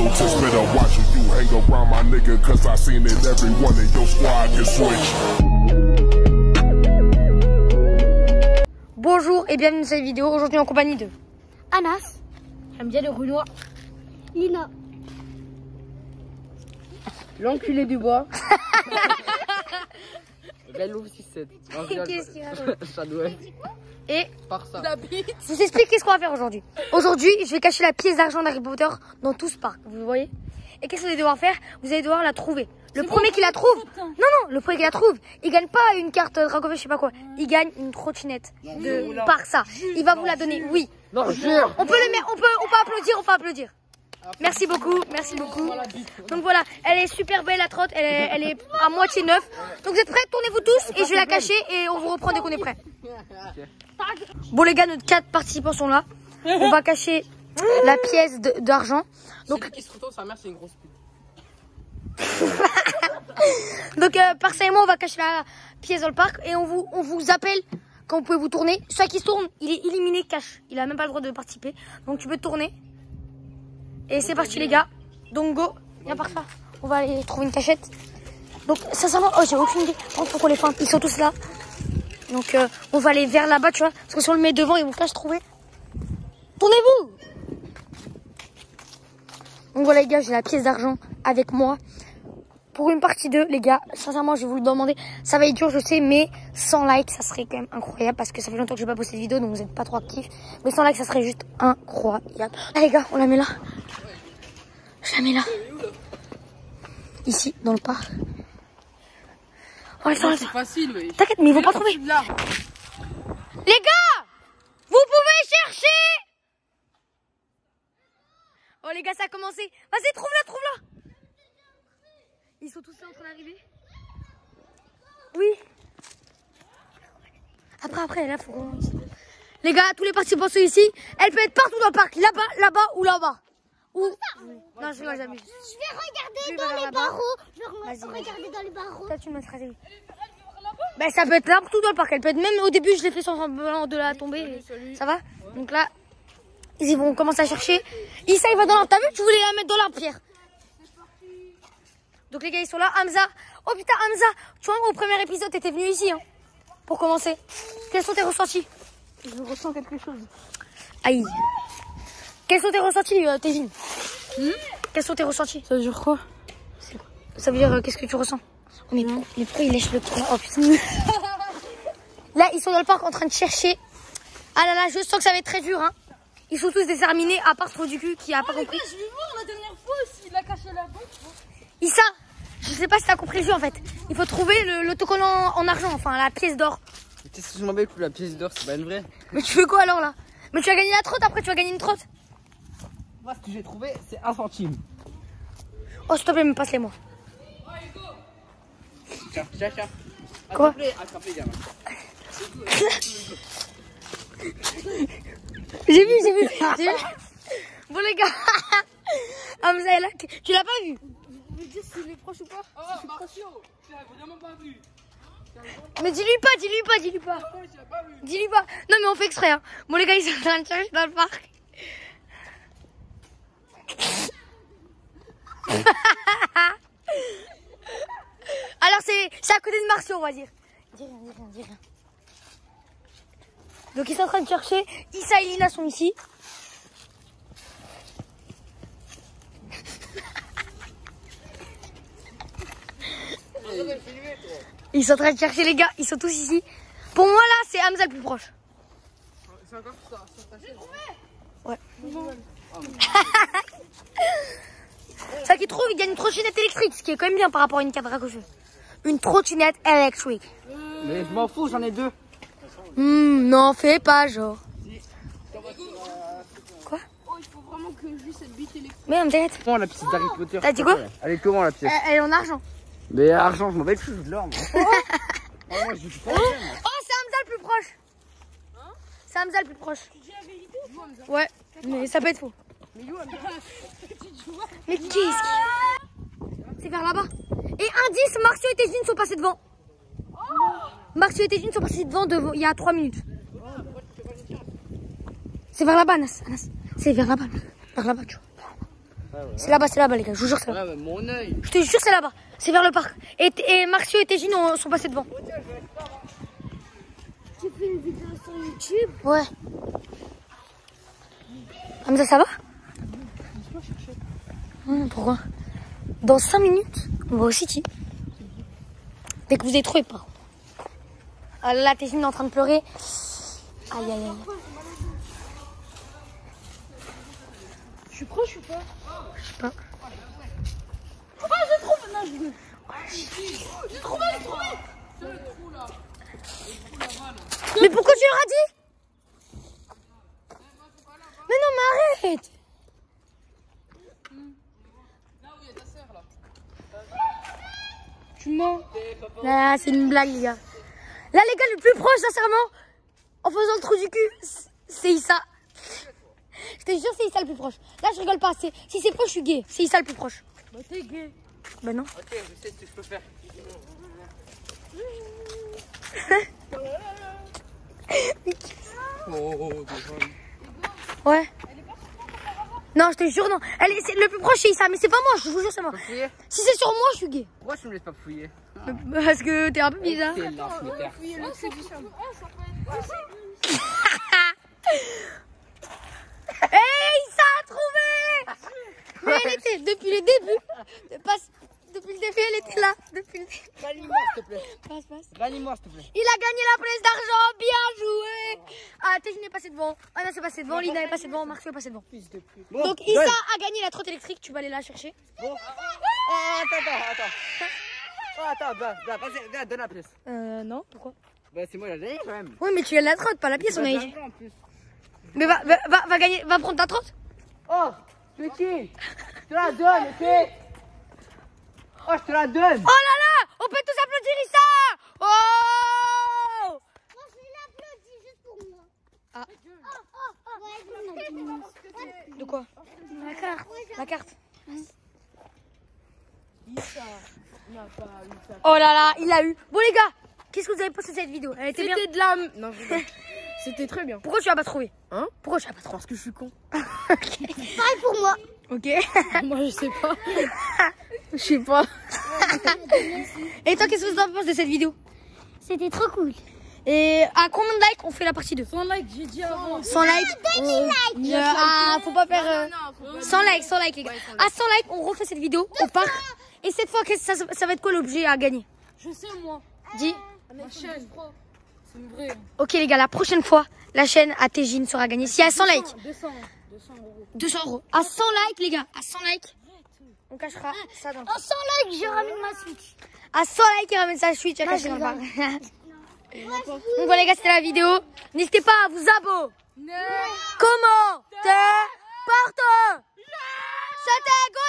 just better watching you hang around my nigga, cause I seen it every one of your squad can switch. Bonjour et bienvenue dans cette vidéo, aujourd'hui en compagnie de Anas, j'aime bien le Runois, Lina, l'enculé du bois. Galou 6-7. Qu'est-ce qu'il raconte? Shadoway. Et Par ça. je vous explique qu'est-ce qu'on va faire aujourd'hui. Aujourd'hui, je vais cacher la pièce d'argent d'Harry Potter dans tout ce parc, vous voyez. Et qu'est-ce que vous allez devoir faire? Vous allez devoir la trouver. Le premier qui la trouve, le premier qui la trouve, il gagne pas une carte Dracofeu, je sais pas quoi. Il gagne une trottinette de par ça. Il va vous la donner, oui. Non, jure. On peut le mettre, on peut applaudir, on peut applaudir. Merci beaucoup, merci beaucoup. Donc voilà, elle est super belle la trotte, elle est à moitié neuve. Donc vous êtes prêts? Tournez-vous tous et je vais la cacher et on vous reprend dès qu'on est prêt. Bon les gars, nos 4 participants sont là. On va cacher la pièce d'argent. Donc qui se retourne, sa mère c'est une grosse pute. Donc personnellement on va cacher la pièce dans le parc et on vous appelle quand vous pouvez vous tourner. Celui qui se tourne, il est éliminé cash. Il a même pas le droit de participer. Donc tu peux te tourner. Et c'est parti les gars. Donc go, viens par ça. On va aller trouver une cachette. Donc ça va. Oh j'ai aucune idée. Oh, faut qu'on les fasse. Ils sont tous là. Donc on va aller vers là-bas, tu vois. Parce que si on le met devant, ils vont pas se trouver. Tournez-vous. Donc voilà les gars, j'ai la pièce d'argent avec moi. Pour une partie 2, les gars, sincèrement, je vais vous le demander. Ça va être dur, je sais, mais 100 likes, ça serait quand même incroyable. Parce que ça fait longtemps que je n'ai pas posté de vidéo, donc vous n'êtes pas trop actifs. Mais 100 likes, ça serait juste incroyable. Ah les gars, on la met là. Je la mets là. Ici, dans le parc. Oh, ils sont là. C'est facile, oui. T'inquiète, mais ils vont pas trouver. Les gars, vous pouvez chercher. Oh les gars, ça a commencé. Vas-y, trouve-la, trouve-la. Ils sont tous là en train d'arriver. Oui. Après, là, faut qu'on... Les gars, tous les participants sont ici. Elle peut être partout dans le parc. Là-bas, là-bas ou là-bas. Ou... Non, je ne jamais. je vais regarder dans les barreaux. Je vais regarder dans les barreaux. Toi, tu me laisseras aller. Ben, ça peut être partout dans le parc. Elle peut être même au début, je l'ai fait sans semblant de la tomber. Ça va? Donc là, ils vont commencer à chercher. Issa, il va dans l'arbre. T'as vu que tu voulais la mettre dans l'arbre, Pierre? Donc les gars, ils sont là. Hamza. Oh putain, Hamza. Tu vois, au premier épisode, t'étais venu ici. Hein, pour commencer. Quels sont tes ressentis? Je ressens quelque chose. Aïe. Quels sont tes ressentis, Tévin? Quels sont tes ressentis? Ça veut dire quoi? Ça veut dire, qu'est-ce que tu ressens? Oh, mais pourquoi il lèche le trou? Oh putain. Là, ils sont dans le parc en train de chercher. Ah là là, je sens que ça va être très dur. Hein. Ils sont tous déterminés, à part Trou du cul qui a pas compris. Je vais voir la dernière fois s'il a caché la bombe. Issa, je sais pas si t'as compris le jeu en fait. Il faut trouver l'autocollant en argent, enfin la pièce d'or. Qu'est-ce que je m'en bats avec la pièce d'or, c'est pas une vraie. Mais tu veux quoi alors là? Mais tu as gagné la trotte, après tu vas gagner une trotte. Moi, ce que j'ai trouvé, c'est 1 centime. Oh s'il te plaît, me passe-les moi. Tiens. Quoi? Attrapez, gamin. J'ai vu. Bon les gars, Hamza est là. Tu l'as pas vu? Je veux dire s'il est proche ou pas. Oh, Marcio, tu l'as vraiment pas vu. Mais dis-lui pas. Dis-lui pas. Non mais on fait exprès. Hein. Bon les gars, ils sont en train de chercher dans le parc. Alors c'est à côté de Marcio, on va dire. Dis rien. Donc ils sont en train de chercher. Issa et Lina sont ici. Ils sont en train de chercher les gars. Ils sont tous ici. Pour moi là, c'est Hamza le plus proche. C'est encore ça. Ouais. Ça qui trouve, il gagne une trottinette électrique, ce qui est quand même bien par rapport à une carte Dracofeu. Une trottinette électrique. Mais je m'en fous, j'en ai 2. Non, fais pas genre. Quoi? Oh, il faut vraiment que je lui cette bite électrique. Mais on t'arrête. Comment la pièce d'Harry Potter? T'as dit quoi? Elle est comment la pièce? Elle est en argent. Mais argent, je m'en bats avec de l'or. Moi, je suis pas Oh, c'est Hamza le plus proche. C'est Hamza le plus proche. Ouais, mais ça peut être faux. Mais qu'est-ce qui... C'est vers là-bas. Et indice, Marcio et Tejin sont passés devant. Marcio et Tejin sont passés devant il y a 3 minutes. C'est vers là-bas, Anas. C'est vers là-bas. Vers là-bas, tu vois. C'est là-bas les gars, je vous jure c'est là-bas. Ouais, mais mon œil. Je te jure c'est là-bas, c'est vers le parc. Et Marcio et Tégine sont passés devant. Tu fais une vidéo sur YouTube? Ouais. Hamza, ça va? Pourquoi? Dans 5 minutes, on va au City. Dès que vous avez trouvé pas. Ah là, Tégine est en train de pleurer. Aïe aïe aïe. Je suis proche ou pas? Je sais pas. Oh, j'ai trouvé! Non, j'ai trouvé! Mais pourquoi tu leur as dit? Mais non, mais arrête! Tu mens? Là, c'est une blague, les gars. Là, les gars, le plus proche, sincèrement, en faisant le trou du cul, c'est Issa. Je te jure, c'est Issa le plus proche. Là, je rigole pas. Si c'est proche, je suis gay. C'est Issa le plus proche. Bah, t'es gay. Bah non. Ok, je sais ce que je peux faire. Ouais. Non, je te jure, non. C'est le plus proche, c'est Issa. Mais c'est pas moi, je vous jure, c'est moi. Fouiller? Si c'est sur moi, je suis gay. Pourquoi tu me laisses pas fouiller? Parce que t'es un peu bizarre. C'est là, je me perds. Hey, Issa a trouvé! Mais elle était, depuis le début, depuis le début, elle était là. Depuis le début. Rallie-moi, s'il te plaît. Passe. Rallie-moi, s'il te plaît. Il a gagné la place d'argent, bien joué! Ah, Tégine est passé devant, Anna est passé devant, Lina est passé devant, Marcio est passé devant. Bon, Donc Issa a gagné la trotte électrique, tu vas aller la chercher. bon. Attends, bah, vas-y, viens, donne la pièce. Non, pourquoi? Bah, c'est moi la gagné quand même. Oui, mais tu as la trotte, pas la pièce, on a dit. En plus. Mais va gagner, va prendre ta trotte. Oh, c'est qui? Je te la donne, ok? Oh, je te la donne. Oh là là, on peut tous applaudir Issa. Oh! Moi, je vais l'applaudir juste pour moi. Ah. Ouais, De quoi? la carte. La carte. Oh là là, il l'a eu. Bon les gars, qu'est-ce que vous avez pensé de cette vidéo? Elle était bien. C'était de la... Non, je rigole. C'était très bien. Pourquoi tu l'as pas trouvé? Hein? Pourquoi tu l'as pas trouvé? Parce que je suis con. Pareil pour moi. Ok. Moi, je sais pas. Je sais pas. Et toi, qu'est-ce que tu en penses de cette vidéo? C'était trop cool. Et à combien de likes on fait la partie 2? 100 likes, j'ai dit avant. 100 likes. Ah, faut pas faire. 100 likes, les gars. À 100 likes, on refait cette vidéo au parc. Et cette fois, ça va être quoi l'objet à gagner? Je sais, moi. Dis. Ma chaîne. C'est une vraie. Ok, les gars, la prochaine fois, la chaîne à Tégine sera gagnée. Si à 100 likes. 200 euros. 200 euros. À 100 likes, les gars. À 100 likes, on cachera ça dans le parc. À 100 likes, je ramène ma Switch. À 100 likes, il ramène sa Switch à cacher dans le parc. Donc voilà, les gars, c'était la vidéo. N'hésitez pas à vous abonner. Comment te portes? C'était